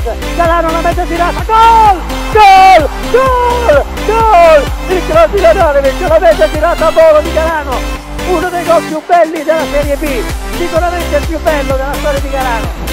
Galano la mezza tirata, gol! Gol! Gol! Gol! Il cross di Radanovic, la mezza tirata a volo di Galano, uno dei gol più belli della Serie B, sicuramente il più bello della storia di Galano.